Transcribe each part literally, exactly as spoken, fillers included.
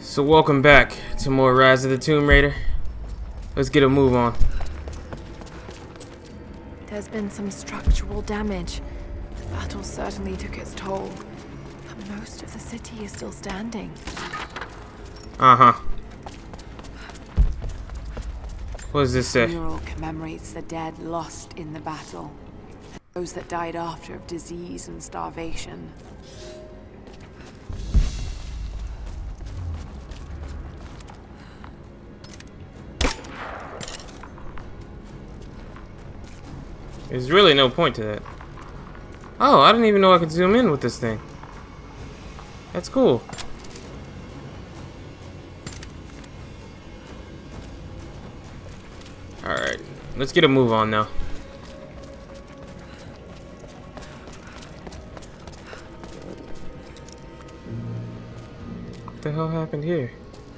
So welcome back to more Rise of the Tomb Raider. Let's get a move on. There's been some structural damage. The battle certainly took its toll. But most of the city is still standing. Uh-huh. What does this say? The mural commemorates the dead lost in the battle. And those that died after of disease and starvation. There's really no point to that. Oh, I didn't even know I could zoom in with this thing. That's cool. Alright, let's get a move on now. What the hell happened here?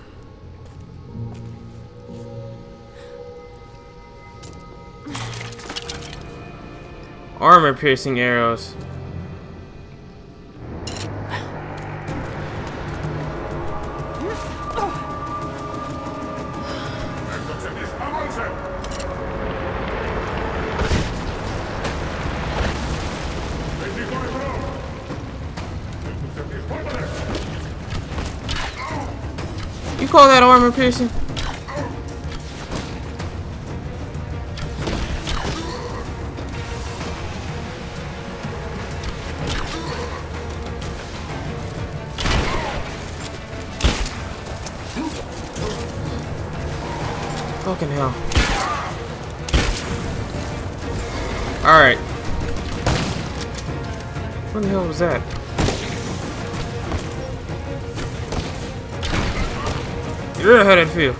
Armor-piercing arrows. You call that armor-piercing? Fucking hell. Alright. What the hell was that? Yeah, how did it feel?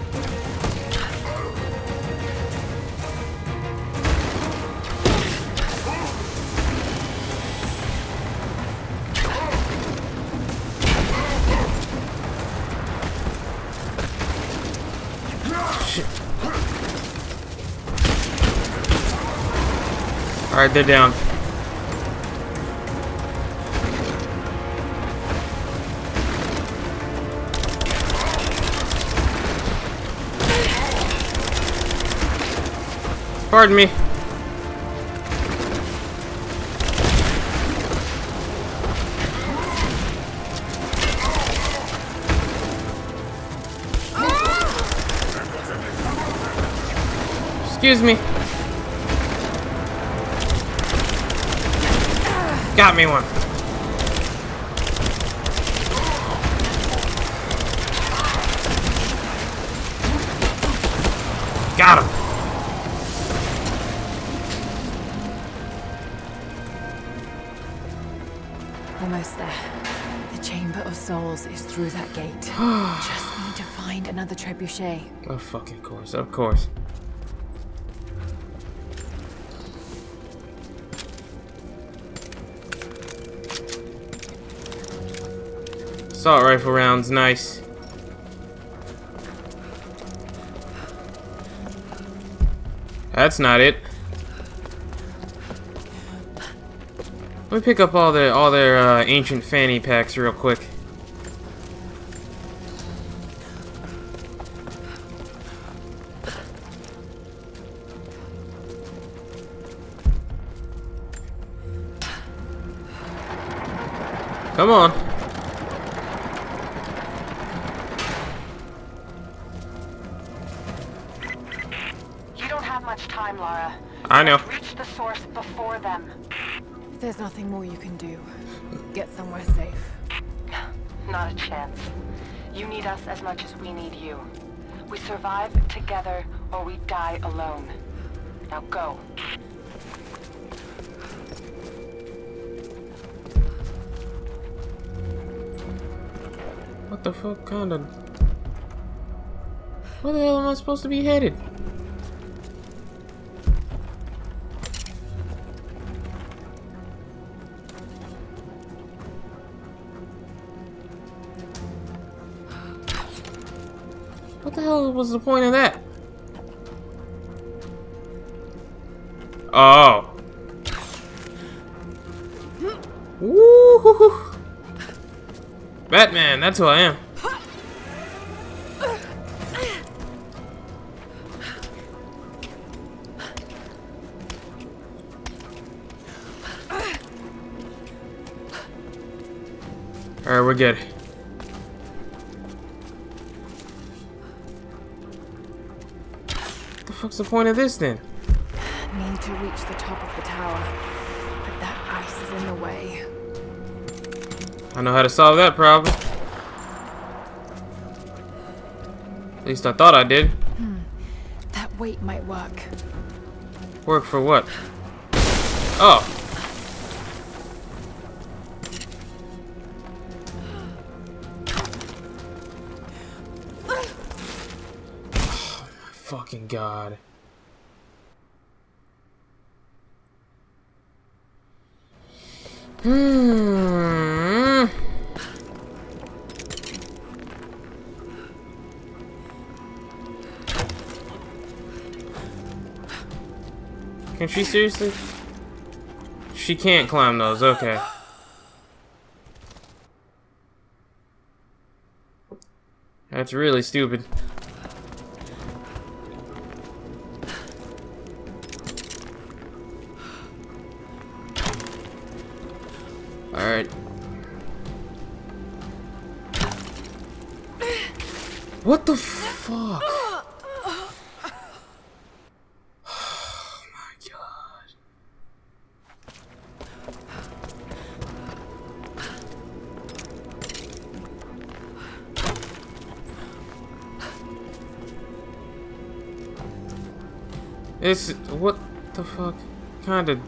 Alright, they're down. Pardon me. Excuse me. Got me one. Got him. Almost there. The Chamber of Souls is through that gate. Just need to find another trebuchet. Of fucking course, of course. Assault rifle rounds, nice. That's not it. Let me pick up all their all their uh, ancient fanny packs real quick. Come on. Much time, Lara. I know. Reach the source before them. There's nothing more you can do. Get somewhere safe. Not a chance. You need us as much as we need you. We survive together or we die alone. Now go. What the fuck kind of... Where the hell am I supposed to be headed? What the hell was the point of that? Oh. Woo-hoo-hoo. Batman, that's who I am. Alright, we're good. What the fuck's the point of this then? Need to reach the top of the tower, but that ice is in the way. I know how to solve that problem. At least I thought I did. Hmm. That weight might work. Work for what? Oh. Oh my fucking god. Hmm. Can she seriously? She can't climb those, okay. That's really stupid. Alright. What the fuck? Oh my god. It's what the fuck? Kinda.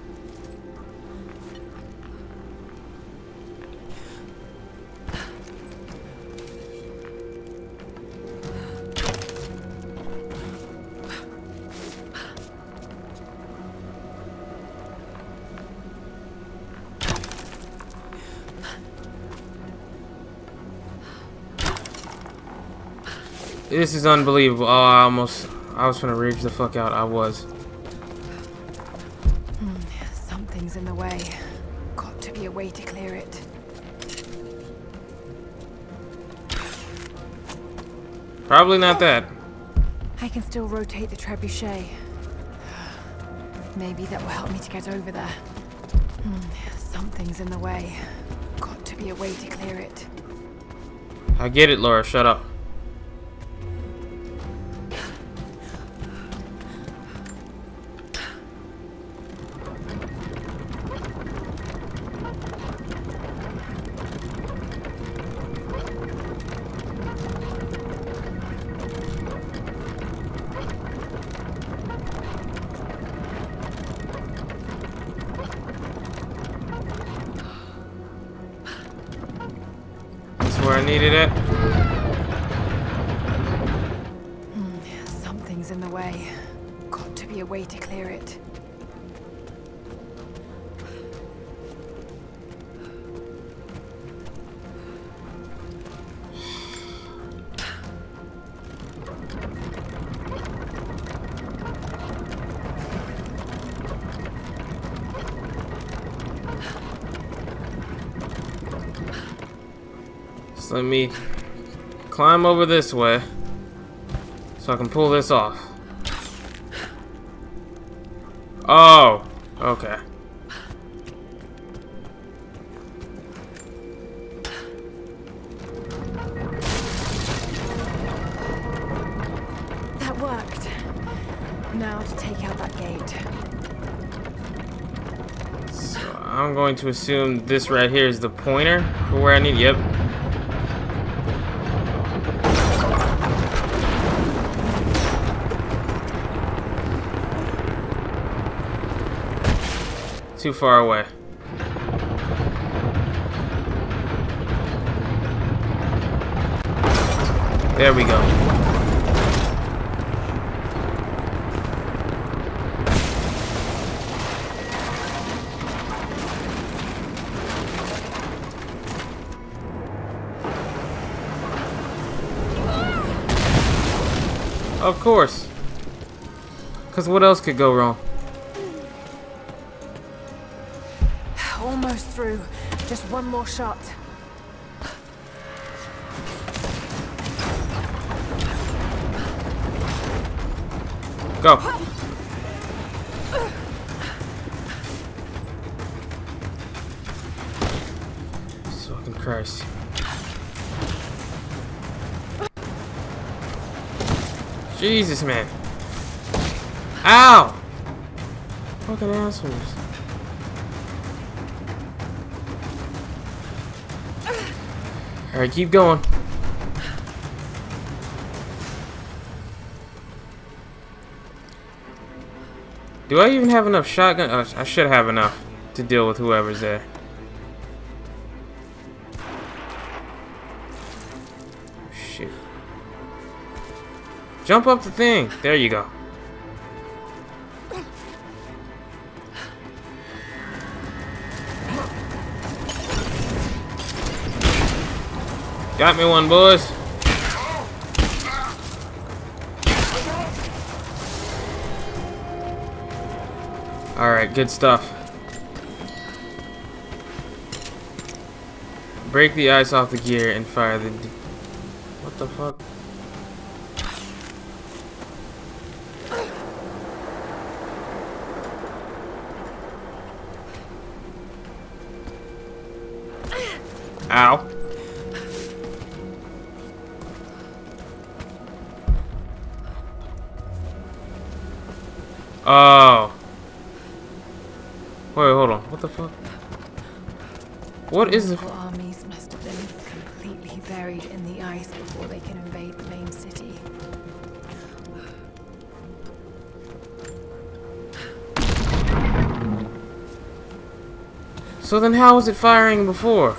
This is unbelievable. Oh, I almost, I was gonna rage the fuck out. I was. Hmm, something's in the way. Got to be a way to clear it. Probably not that. I can still rotate the trebuchet. Maybe that will help me to get over there. Hmm, something's in the way. Got to be a way to clear it. I get it, Laura. Shut up. Where I needed it. Hmm, something's in the way. Got to be a way to clear it. So let me climb over this way so I can pull this off. Oh, okay. That worked. Now to take out that gate. So I'm going to assume this right here is the pointer for where I need. Yep. Too far away. There we go. Of course. Because what else could go wrong? Almost through. Just one more shot. Go. Fucking Christ. Jesus, man. Ow! Fucking assholes. Alright, keep going. Do I even have enough shotgun? Oh, I should have enough to deal with whoever's there. Shit. Jump up the thing. There you go. Got me one, boys. Alright, good stuff. Break the ice off the gear and fire the... D what the fuck? Ow. Oh. Wait, hold on. What the fuck? What is it? Local armies must have been completely buried in the ice before they can invade the main city. So then how was it firing before?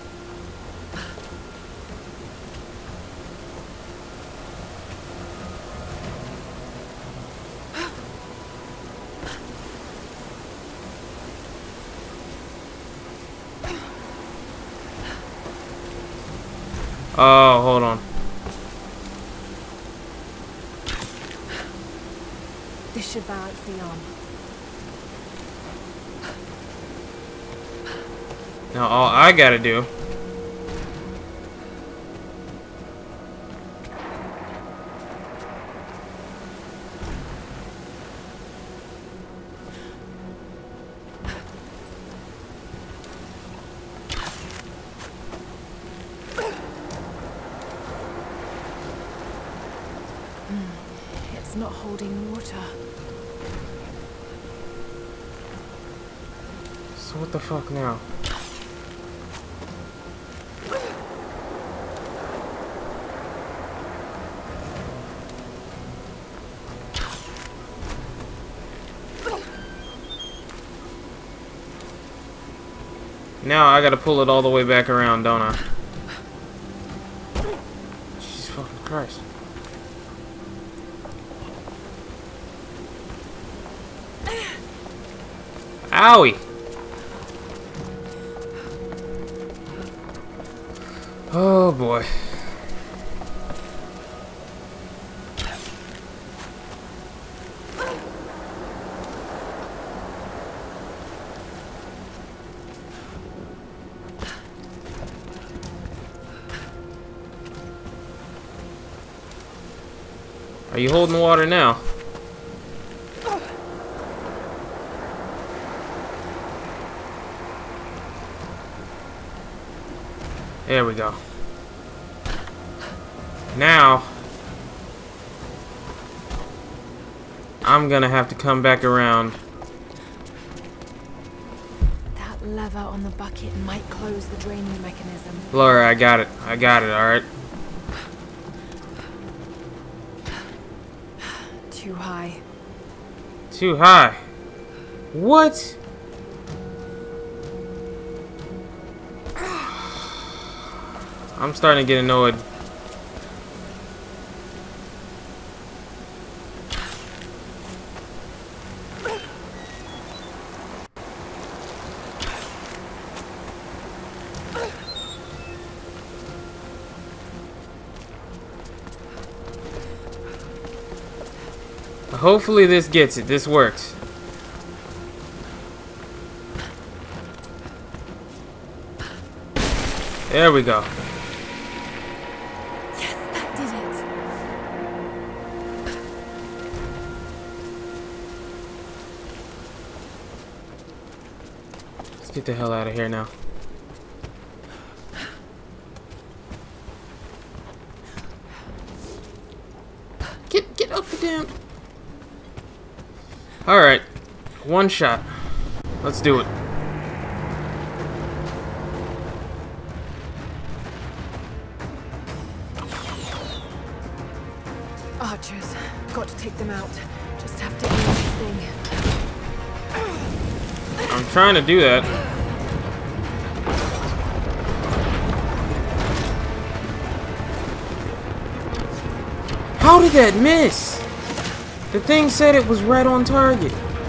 Oh, hold on. This should balance the arm. Now all I gotta do It's not holding water. So what the fuck now? Now I gotta pull it all the way back around, don't I? Jesus fucking Christ. Owie! Oh boy. Are you holding water now? There we go. Now, I'm gonna have to come back around. That lever on the bucket might close the draining mechanism. Lara, I got it. I got it, alright? Too high. Too high. What? I'm starting to get annoyed. Hopefully this gets it. This works. There we go. Yes, that did it. Let's get the hell out of here now. Get get up. up the damn... Alright. One shot. Let's do it. Archers. Got to take them out. Just have to aim this thing. I'm trying to do that. How did that miss? The thing said it was right on target.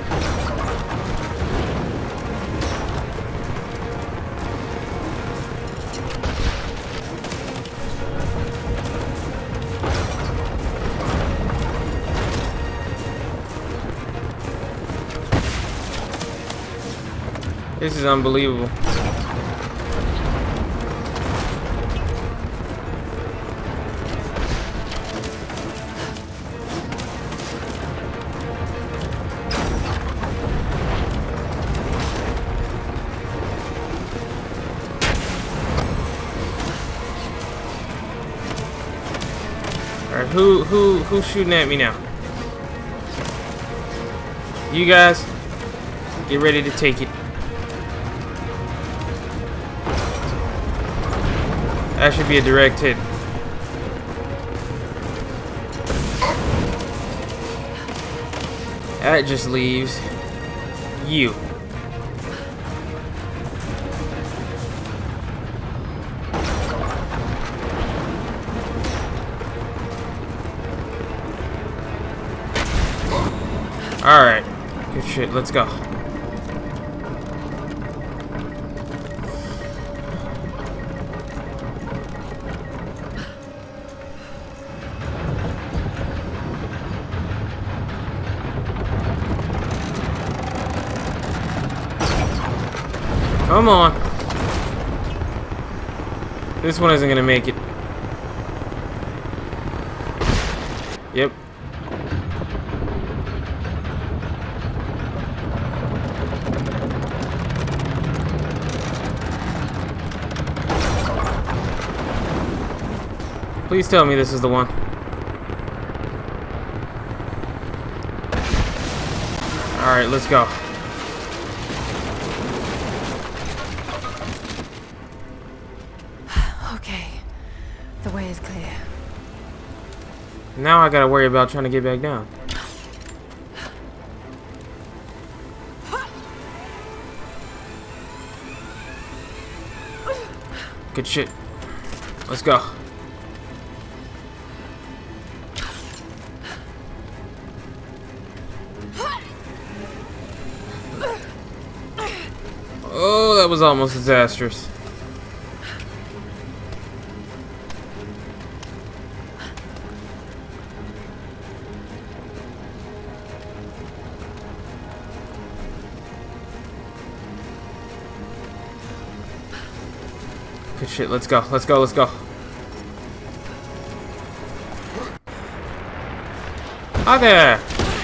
This is unbelievable. Alright, who who who's shooting at me now? You guys, get ready to take it. That should be a direct hit. That just leaves you. Alright. Good shit, let's go. Come on. This one isn't gonna make it. Yep. Please tell me this is the one. Alright, let's go. Okay. The way is clear. Now I gotta worry about trying to get back down. Good shit. Let's go. Oh, that was almost disastrous. Good shit, let's go, let's go, let's go. Hi there!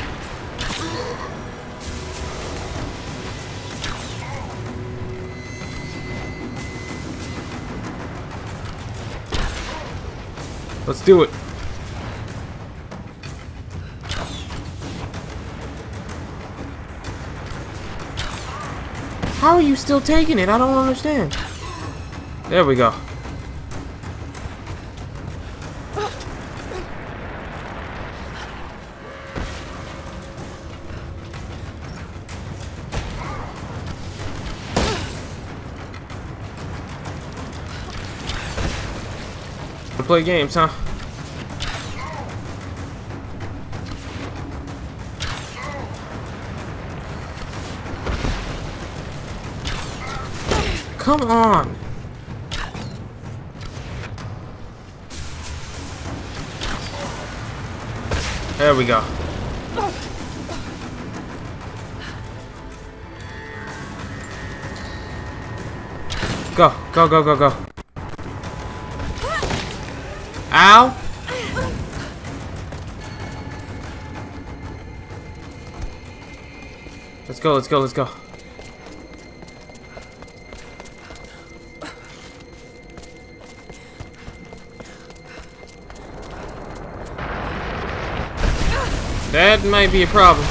Let's do it. How are you still taking it? I don't understand. There we go. Play games, huh? Come on. There we go. Go, go, go, go, go. Ow! Let's go, let's go, let's go. That might be a problem.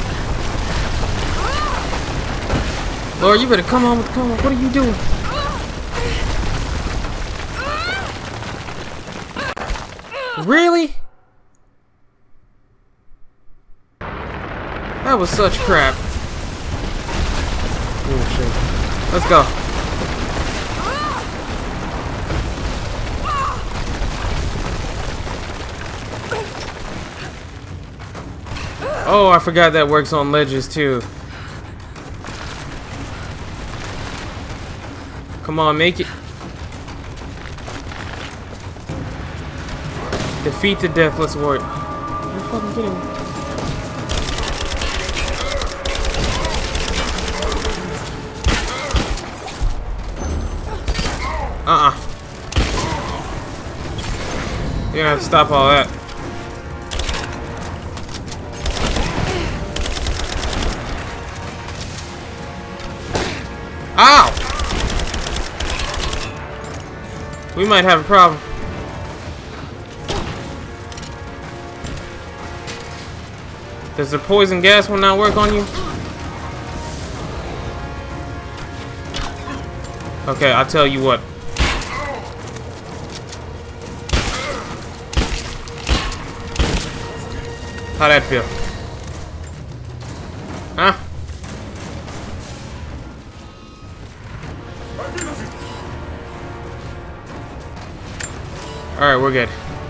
Laura, you better come on with the call. What are you doing? Really? That was such crap. Oh shit. Let's go. Oh, I forgot that works on ledges too. Come on, make it. Defeat the deathless warrior. You're fucking kidding me. Uh-uh. You're gonna have to stop all that. Ow! We might have a problem. Does the poison gas one not work on you? Okay, I'll tell you what. How'd that feel? Huh? Alright, we're good.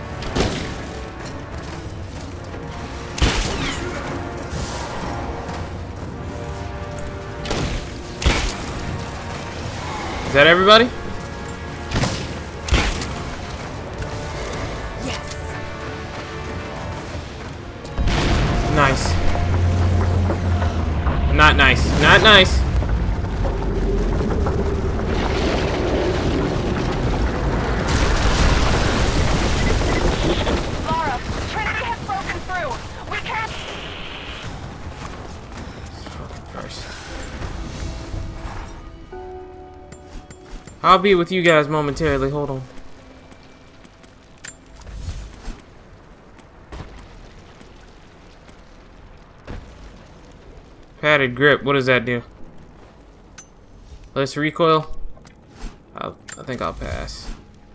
Is that everybody? Yes. Nice. Not nice. Not nice. Lara, Trinity has broken through. We can't. First. I'll be with you guys momentarily. Hold on. Padded grip. What does that do? Let's recoil. I'll, I think I'll pass.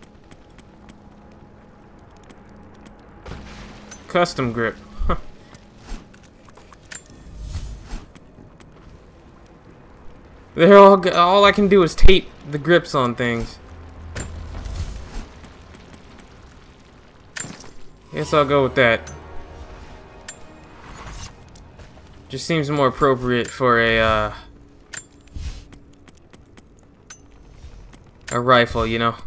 Custom grip. Huh. They're all. All I can do is tape the grips on things. Guess I'll go with that. Just seems more appropriate for a uh, a rifle, you know.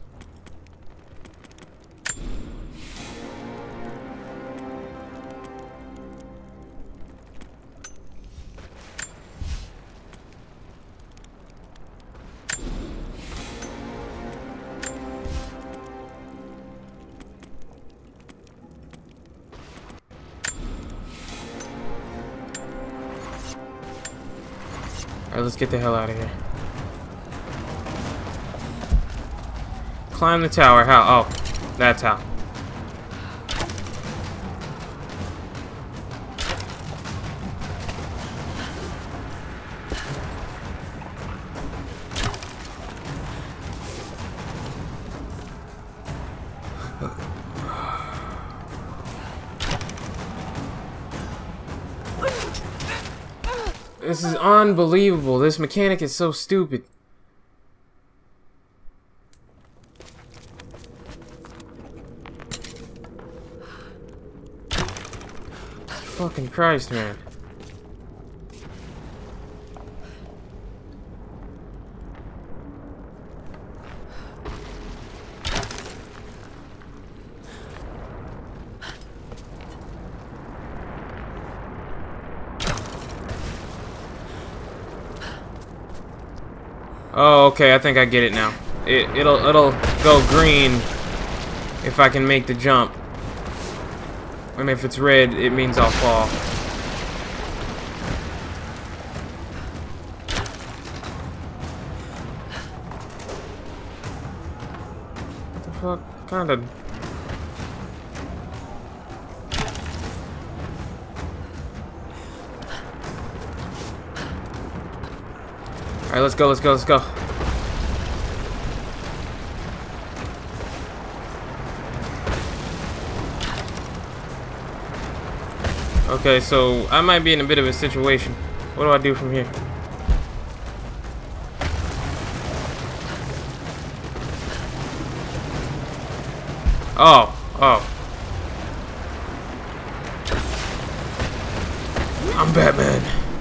Alright, let's get the hell out of here. Climb the tower. How? Oh, that's how. This is unbelievable. This mechanic is so stupid. Fucking Christ, man. Oh, okay, I think I get it now. It, it'll it'll go green if I can make the jump. And if it's red, it means I'll fall. What the fuck? Kinda. Alright, let's go, let's go, let's go. Okay, so I might be in a bit of a situation. What do I do from here? Oh, oh. I'm Batman.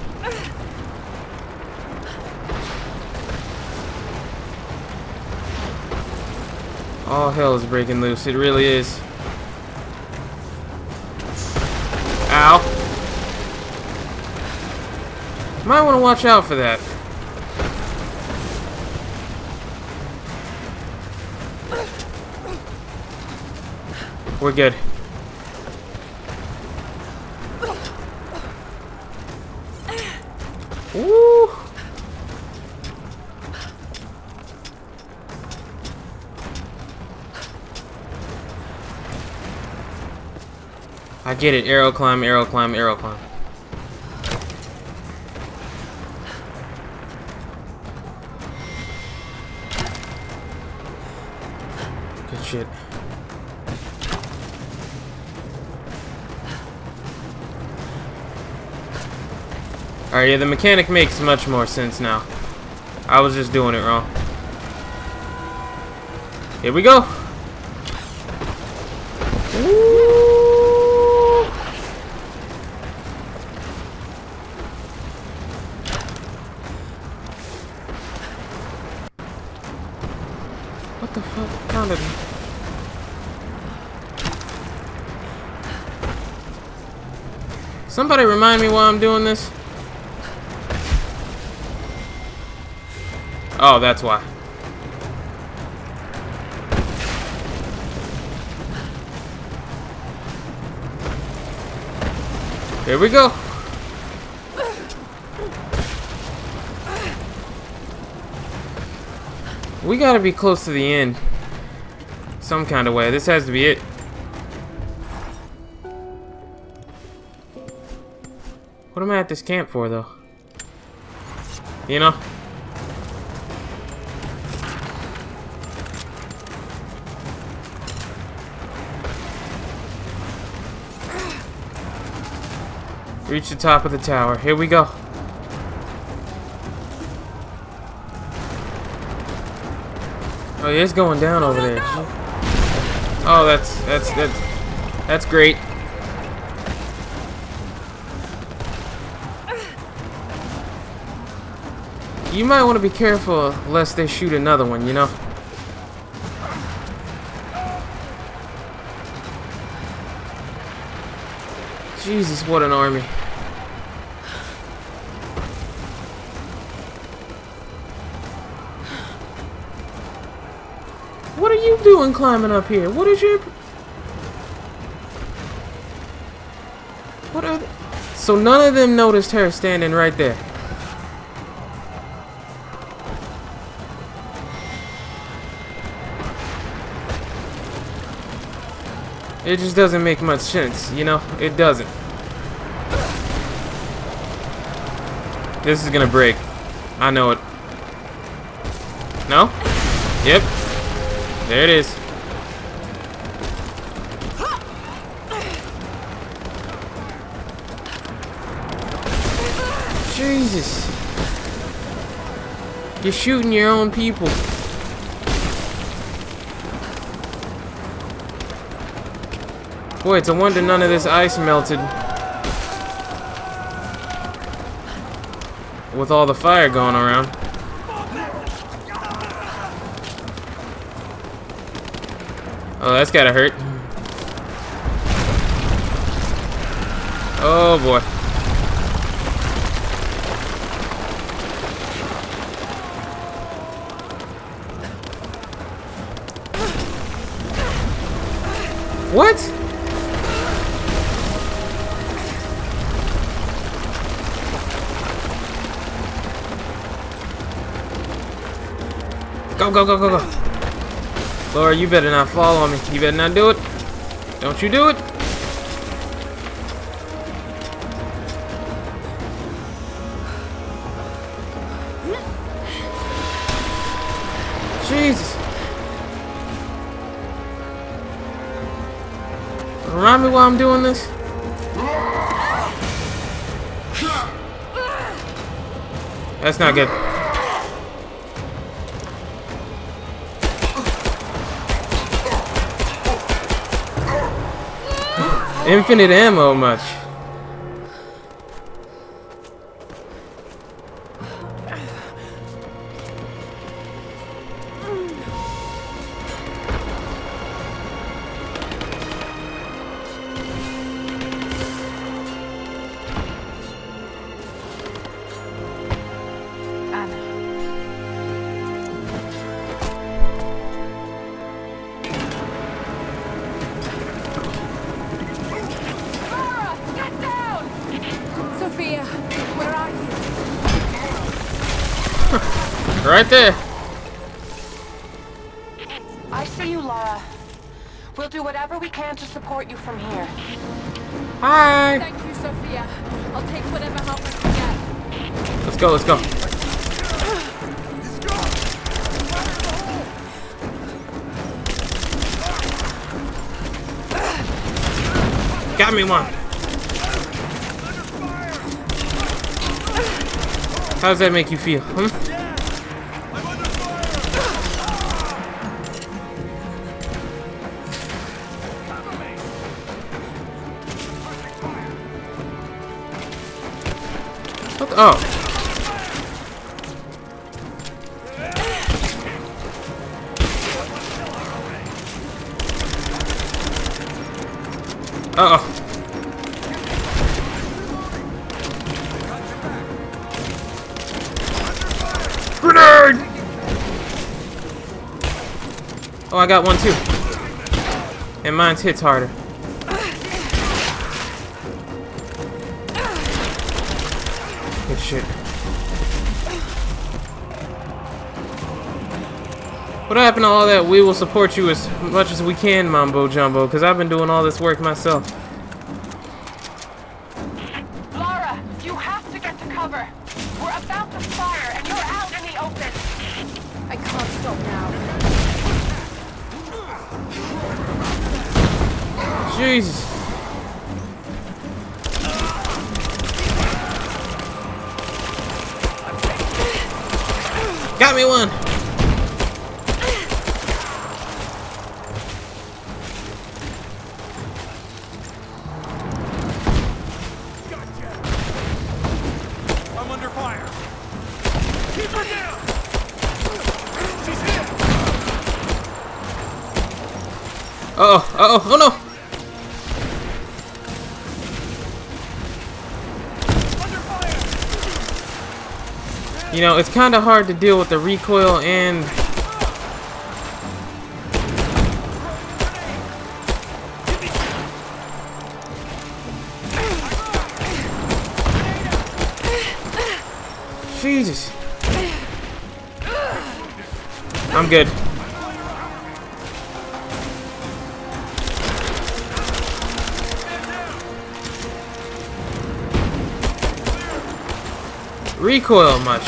All hell is breaking loose. It really is. Ow. Might want to watch out for that. We're good. Woo! I get it. Arrow climb, arrow climb, arrow climb. Good shit. Alright, yeah, the mechanic makes much more sense now. I was just doing it wrong. Here we go. Woo! What the fuck? Pounded me. Somebody remind me why I'm doing this? Oh, that's why. Here we go. We gotta be close to the end. Some kind of way. This has to be it. What am I at this camp for, though? You know? Reach the top of the tower. Here we go. Oh, yeah, it's going down over there. Oh, that's that's that's that's great. You might want to be careful lest they shoot another one, you know? Jesus, what an army. What are you doing climbing up here? What is your... What are... Th so none of them noticed her standing right there. It just doesn't make much sense, you know? It doesn't. This is gonna break. I know it. No? Yep. There it is. Jesus. You're shooting your own people. Boy, it's a wonder none of this ice melted. With all the fire going around. Oh, that's gotta hurt. Oh boy. What? Go, go, go, go, go. Laura, you better not fall on me. You better not do it. Don't you do it. Remind me while I'm doing this. That's not good. Infinite ammo much. Right there. I see you, Lara. We'll do whatever we can to support you from here. Hi. Thank you, Sophia. I'll take whatever help I can get. Let's go, let's go. Got me one. How does that make you feel? Hmm? What the, oh. Uh-oh. Grenade! Oh, I got one too. And mine's hits harder. Good shit. What happened to all that? We will support you as much as we can, Mambo Jumbo, because I've been doing all this work myself. Lara, you have to get to cover. We're about to fire, and you're out in the open. I can't stop now. Jesus. Got me one. I'm under fire. Keep her down. She's hit. Uh oh, uh oh, oh no. You know, it's kind of hard to deal with the recoil and Jesus. I'm good. Recoil much.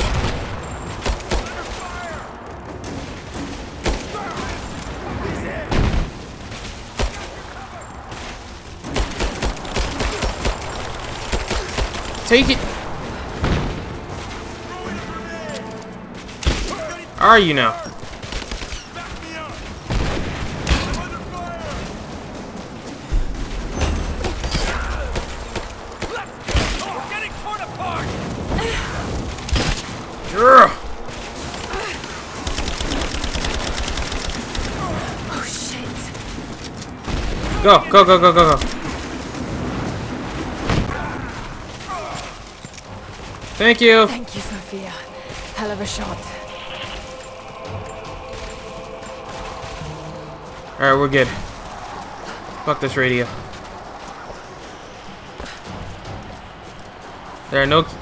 Take it. Are you now? Oh shit. Go, go, go, go, go, go. Thank you. Thank you, Sophia. Hell of a shot. Alright, we're good. Fuck this radio. There are no...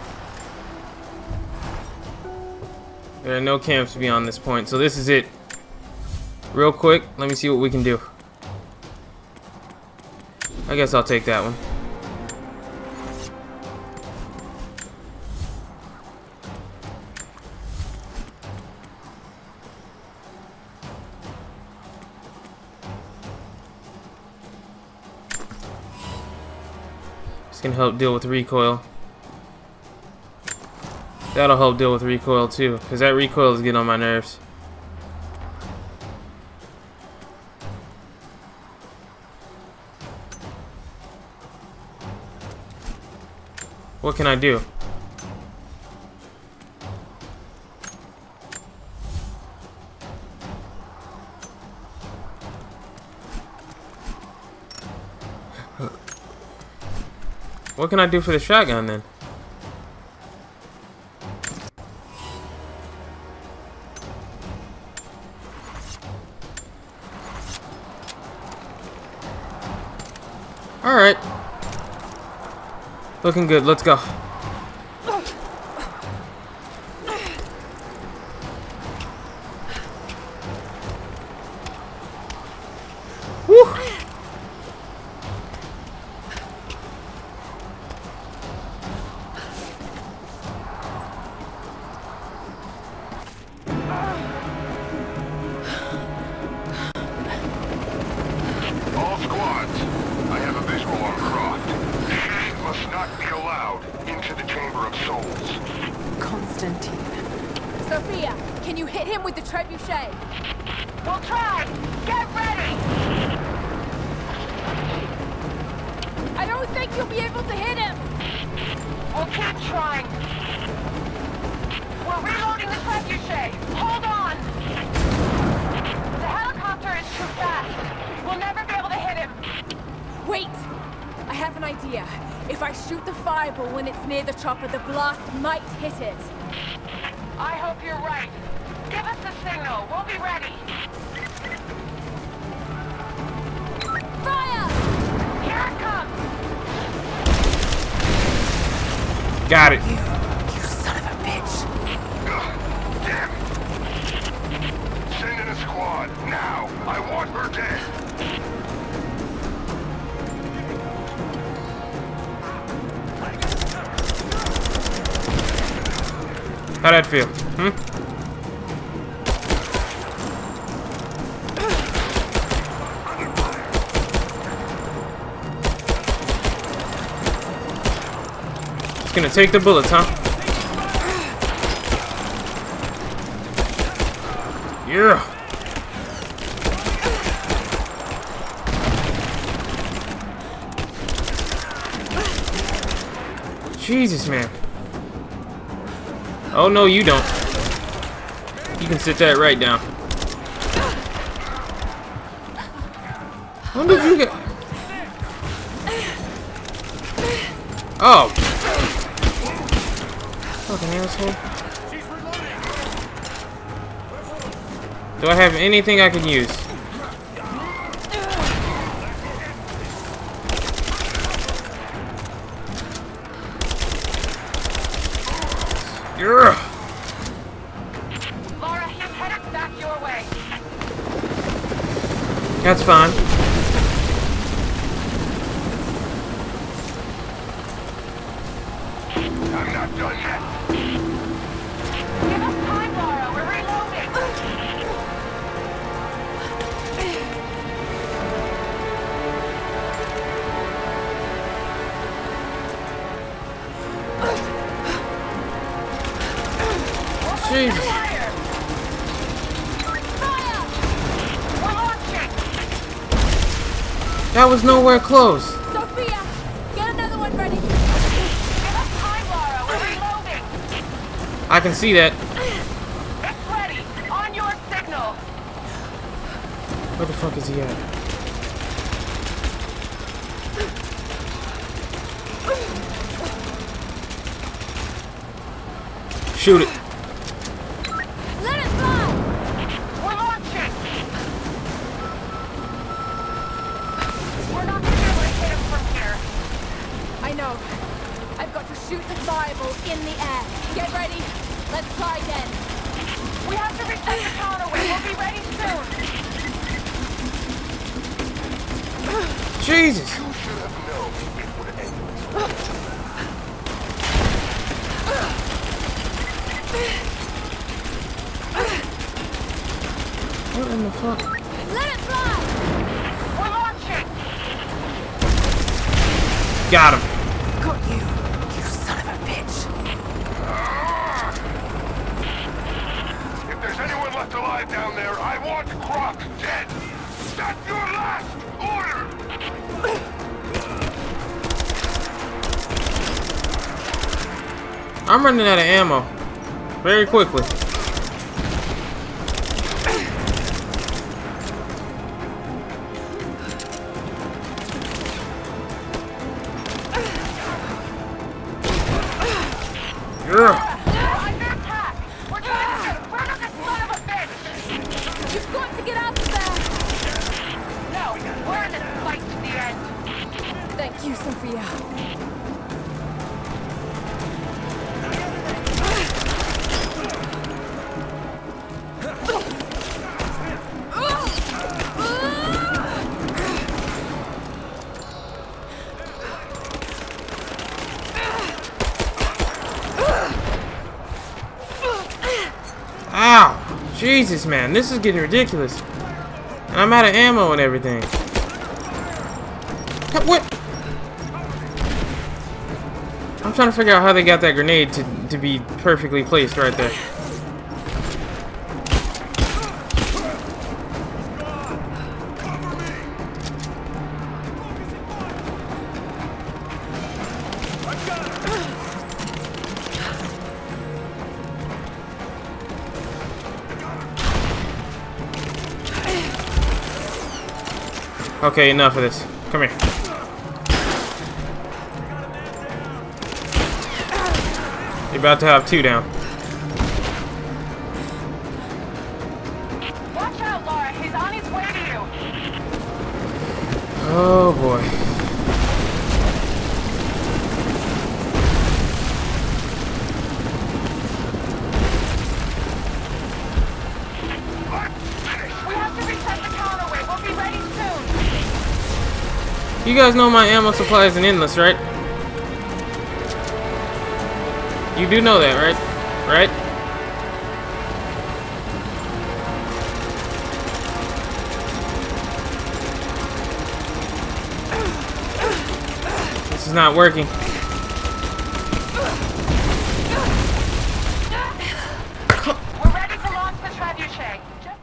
There are no camps beyond this point, so this is it. Real quick, let me see what we can do. I guess I'll take that one. can help deal with recoil. That'll help deal with recoil too, because that recoil is getting on my nerves. What can I do? What can I do for the shotgun then? Alright. Looking good. Let's go. Woo! All squads, I have a visual on Croft. She must not be allowed into the Chamber of Souls. Constantine. Sophia, can you hit him with the trebuchet? We'll try! Get ready! I don't think you'll be able to hit him! We'll keep trying. We're reloading the trebuchet. Hold on! The helicopter is too fast. We'll never be able to hit him. Wait! I have an idea. If I shoot the fireball when it's near the chopper, the blast might hit it. I hope you're right. Give us the signal. We'll be ready. Fire! Here it comes. Got it. You, you son of a bitch. Ugh, damn it. Send in a squad, now. I want her dead. How'd that feel? Hmm? It's gonna take the bullets, huh? Yeah. Jesus, man. Oh, no, you don't. You can sit that right down. When did you get... Oh. Fucking asshole. Do I have anything I can use? Yeah. Lara, he's headed back your way. That's fine. I'm not done yet. Give us time, Lara. We're reloading. Jesus. Fire! Fire! We're launching. That was nowhere close. Sophia, get another one ready. Give us time, Lara. We're reloading. I can see that. It's ready. On your signal. Where the fuck is he at? Shoot it. Let it fly! We're launching. We're not going to be able to hit him from here. I know. I've got to shoot the fireball in the air. Get ready. Let's try again. We have to reset the counterweight. We'll be ready soon. Jesus. You should have known it would end this way. What in the fuck? Let it fly! We're launching. Got him. down there. I want Croft dead. That's your last order. I'm running out of ammo very quickly. Yeah. You've got to get out of there! No, we're in this fight to the end. Thank you, Sophia. Ow! Jesus, man, this is getting ridiculous. And I'm out of ammo and everything. What? I'm trying to figure out how they got that grenade to, to be perfectly placed right there. Okay, enough of this. Come here. You're about to have two down. Watch out, Lara. He's on his way to you. Oh boy. We have to reset the counterweight. We'll be ready soon. You guys know my ammo supply isn't endless, right? You do know that, right? Right? This is not working. We're ready to launch the trebuchet. Just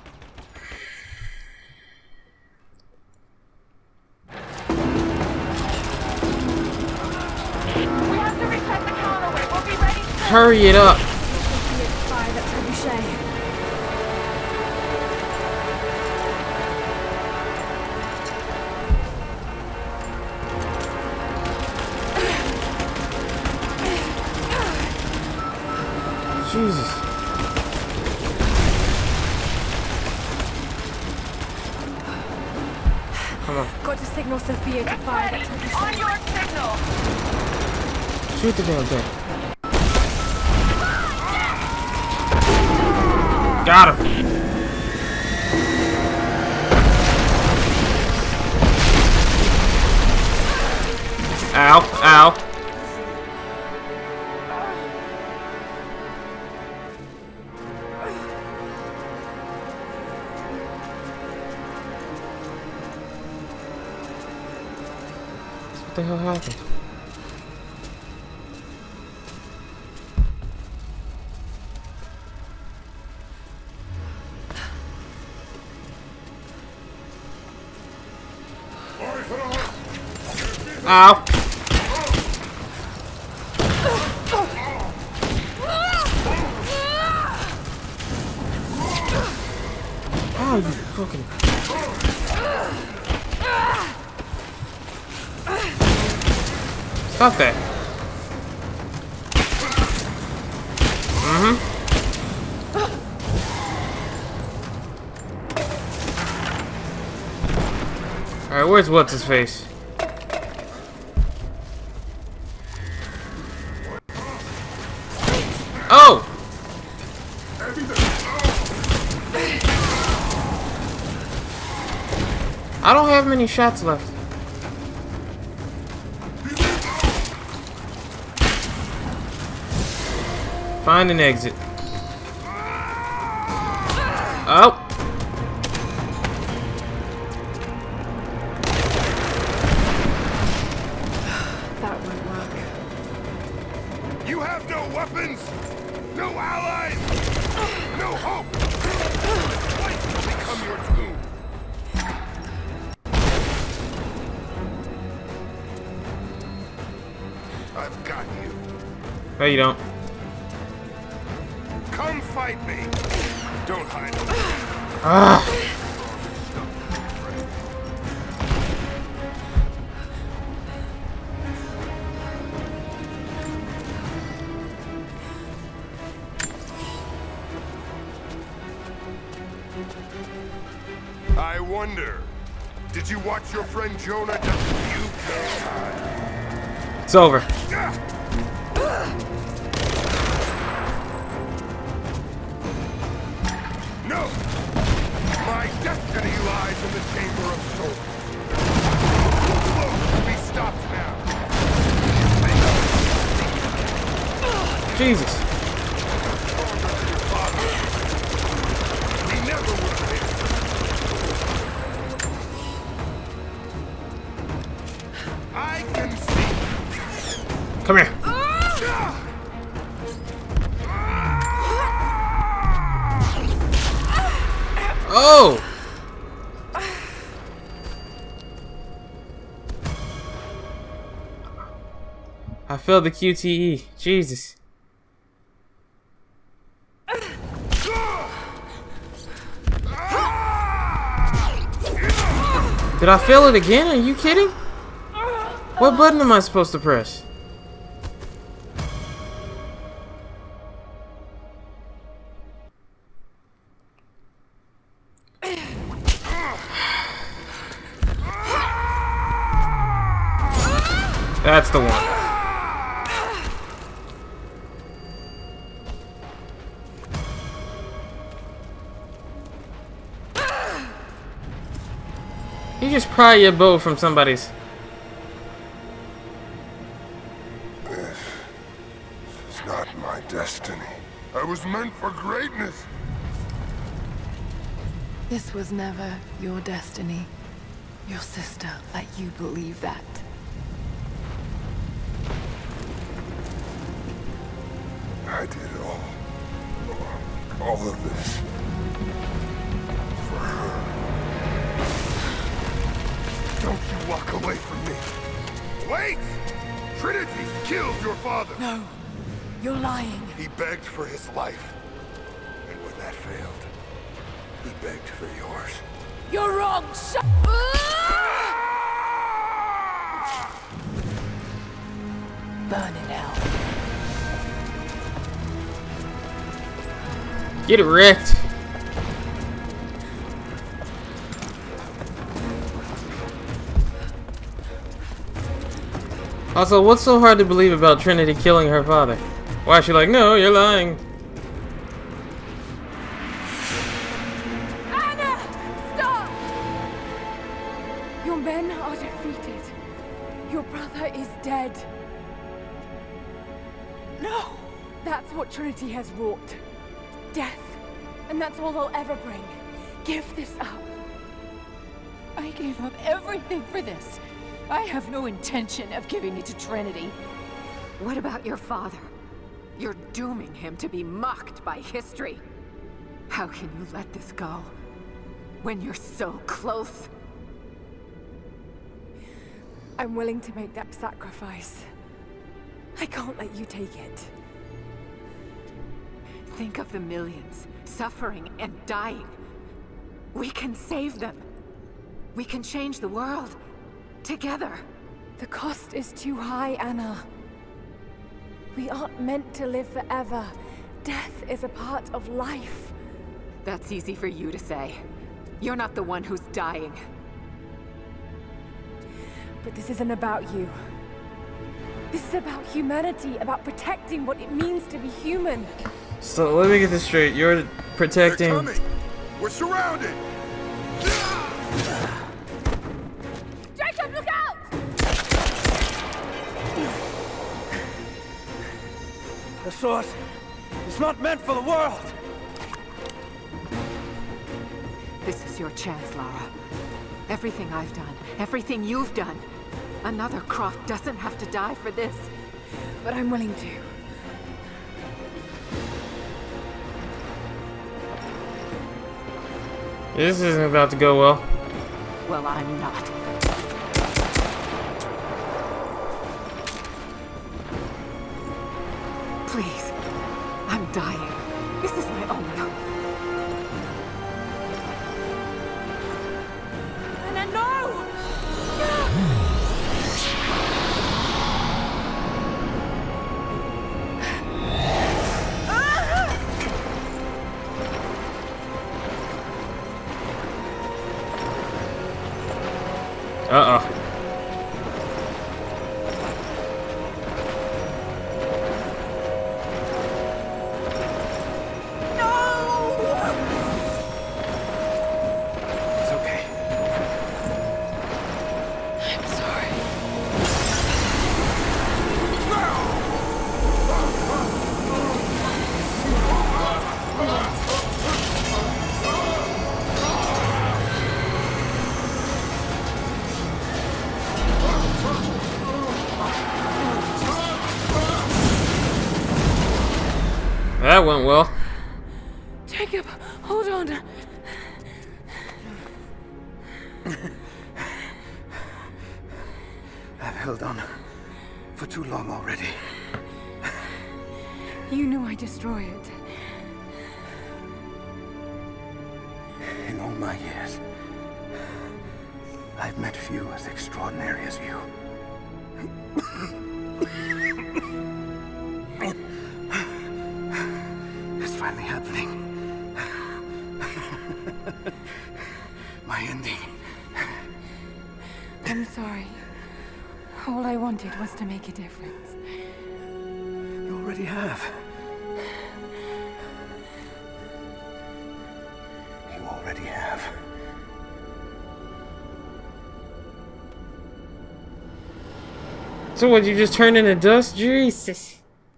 We have to reset the counterweight. We'll be ready soon. Hurry it up. Sophia to fire that trebuchet. Jesus. Come on. Got to signal Sophia to fire that Ready. trebuchet. On your signal. Shoot the damn thing. Got him. Ow, ow. What the hell happened? Ow. Ow, you fucking... Stop that. Mm-hmm. Alright, where's what's his face? Oh! I don't have many shots left. Find an exit. Oh! That won't work. You have no weapons, no allies, no hope. I've got you. No, you don't. Come fight me. Don't hide. Ah. I wonder, did you watch your friend Jonah? You can. It's over. No! My destiny lies in the Chamber of Souls. Close, be stopped now. Jesus. He never would have been. I can see. Come here. Oh! I failed the Q T E. Jesus. Did I fail it again? Are you kidding? What button am I supposed to press? That's the one. You just pry your bow from somebody's. This is not my destiny. I was meant for greatness. This was never your destiny. Your sister let you believe that. I did all, all of this for her. Don't you walk away from me. Wait! Trinity killed your father. No, you're lying. He begged for his life. And when that failed, he begged for yours. You're wrong! Shut Burn in hell. Get it wrecked. Also, what's so hard to believe about Trinity killing her father? Why is she like, no, you're lying? Anna! Stop! Your men are defeated. Your brother is dead. No! That's what Trinity has wrought. Death. And that's all they'll ever bring. Give this up. I gave up everything for this. I have no intention of giving it to Trinity. What about your father? You're dooming him to be mocked by history. How can you let this go? When you're so close? I'm willing to make that sacrifice. I can't let you take it. Think of the millions suffering and dying. We can save them. We can change the world. Together. The cost is too high, Anna. We aren't meant to live forever. Death is a part of life. That's easy for you to say. You're not the one who's dying. But this isn't about you. This is about humanity, about protecting what it means to be human. So let me get this straight. You're protecting. They're coming. We're surrounded. Jacob, look out! The sword is not meant for the world. This is your chance, Lara. Everything I've done, everything you've done. Another Croft doesn't have to die for this. But I'm willing to. This isn't about to go well. Well, I'm not. dying. This is my only hope. Anna, no! Uh-oh. It's okay. I'm sorry. That went well. Jacob, hold on. I've held on for too long already. You knew I'd destroy it. In all my years, I've met few as extraordinary as you. It's finally happening. My ending. I'm sorry. All I wanted was to make a difference. You already have. You already have. So what, you just turned into dust? Jesus.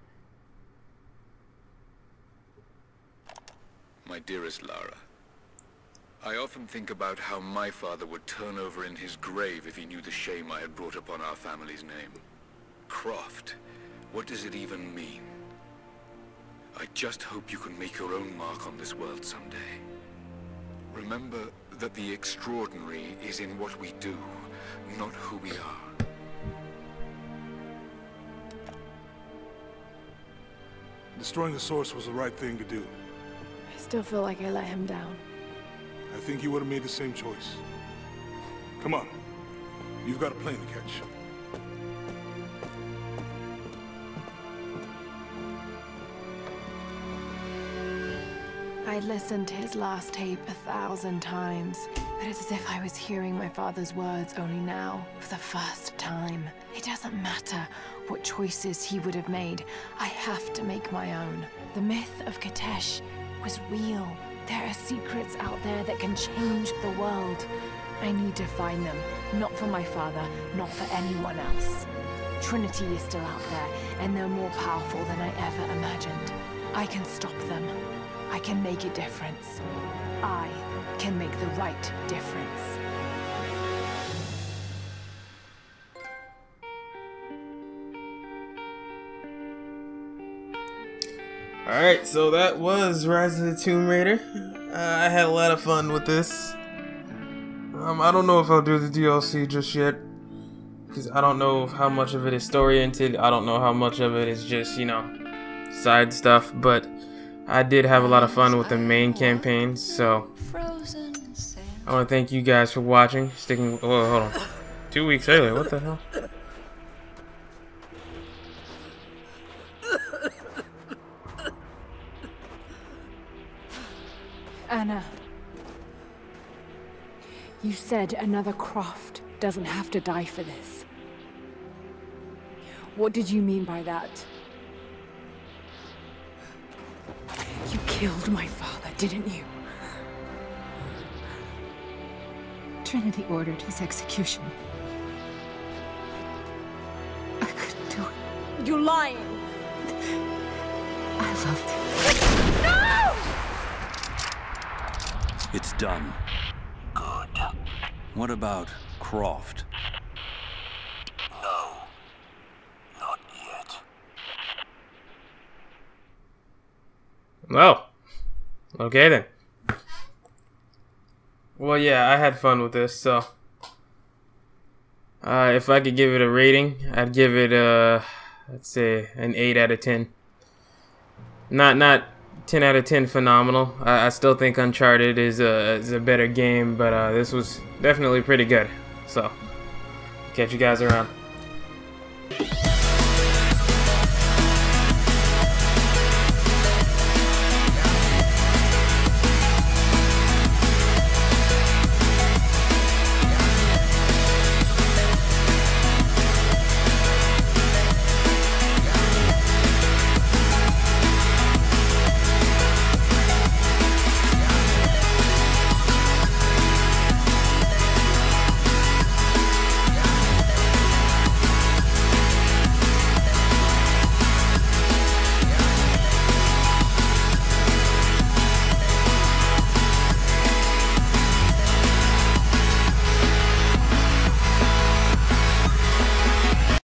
My dearest Lara, I often think about how my father would turn over in his grave if he knew the shame I had brought upon our family's name. Croft, what does it even mean? I just hope you can make your own mark on this world someday. Remember that the extraordinary is in what we do, not who we are. Destroying the source was the right thing to do. I still feel like I let him down. I think you would have made the same choice. Come on. You've got a plane to catch. I'd listened to his last tape a thousand times, but it's as if I was hearing my father's words only now, for the first time. It doesn't matter what choices he would have made. I have to make my own. The myth of Katesh was real. There are secrets out there that can change the world. I need to find them, not for my father, not for anyone else. Trinity is still out there, and they're more powerful than I ever imagined. I can stop them. I can make a difference. I can make the right difference. Alright, so that was Rise of the Tomb Raider. Uh, I had a lot of fun with this. Um, I don't know if I'll do the D L C just yet, because I don't know how much of it is story-oriented. I don't know how much of it is just, you know, side stuff, but I did have a lot of fun with the main campaign, so I want to thank you guys for watching, sticking, oh, hold on, two weeks earlier, what the hell? Anna, you said another Croft doesn't have to die for this. What did you mean by that? You killed my father, didn't you? Trinity ordered his execution. I couldn't do it. You're lying! I loved him. No! It's done. Good. What about Croft? No. Not yet. Well, okay then. Well, yeah, I had fun with this, so uh, if I could give it a rating, I'd give it a, let's say, an eight out of ten. not not ten out of ten phenomenal. I, I still think Uncharted is a is a better game, but uh, this was definitely pretty good. So catch you guys around.